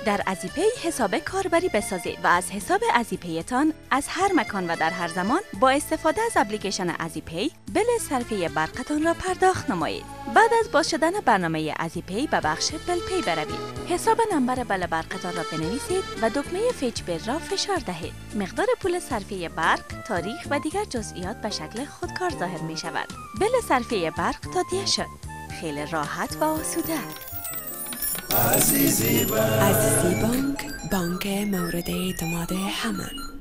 در ازیپی حساب کاربری بسازید و از حساب ازیپی تان از هر مکان و در هر زمان با استفاده از اپلیکیشن ازیپی بل صرفه برقتان را پرداخت نمایید. بعد از باز شدن برنامه ازیپی به بخش بل پی بروید. حساب نمبر بل برقتان را بنویسید و دکمه فیچ بل را فشار دهید. مقدار پول صرفه برق، تاریخ و دیگر جزئیات به شکل خودکار ظاهر می شود. بل صرفه برق تادیه شد. خیلی راحت و آسوده. عزیزی بانک، بانک مورد اعتماد همه.